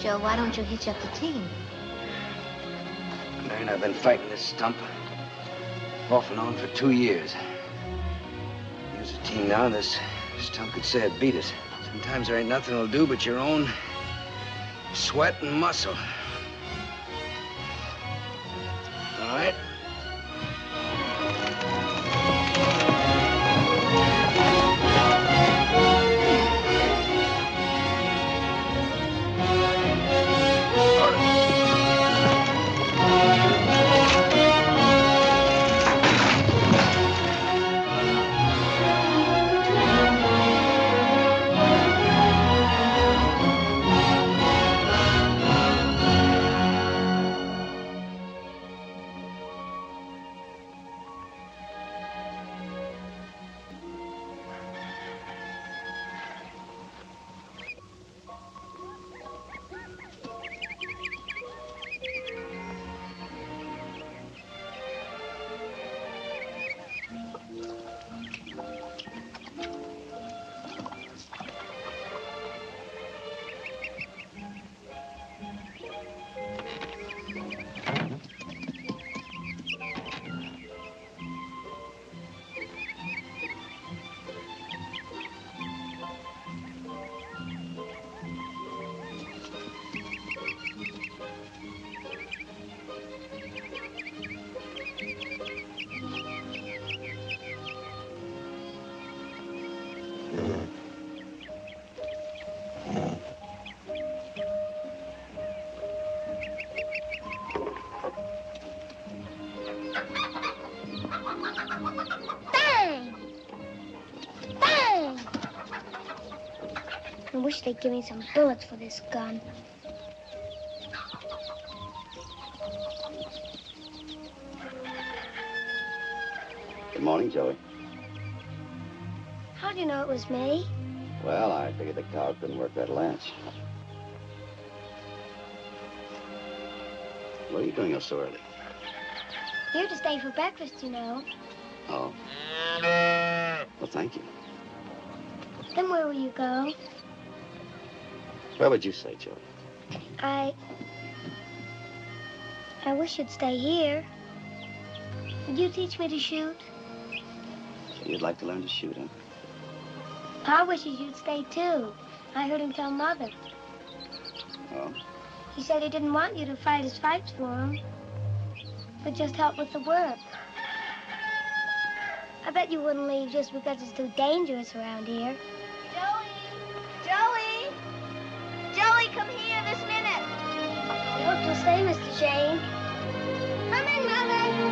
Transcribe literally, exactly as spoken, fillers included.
Joe, why don't you hitch up the team? Marion, I've been fighting this stump off and on for two years. Use a team now, this stump could say it beat us. Sometimes there ain't nothing it'll do but your own sweat and muscle. All right? I wish they'd give me some bullets for this gun. Good morning, Joey. How'd you know it was me? Well, I figured the cow couldn't work that latch. What are you doing up so early? Here to stay for breakfast, you know. Oh. Well, thank you. Then where will you go? Where would you say, Joey? I... I wish you'd stay here. Would you teach me to shoot? So you'd like to learn to shoot, huh? Pa wishes you'd stay, too. I heard him tell Mother. Oh? He said he didn't want you to fight his fights for him, but just help with the work. I bet you wouldn't leave just because it's too dangerous around here. Joey! Joey! Joey, come here this minute. I hope you'll stay, Mister Shane. Come in, Mother.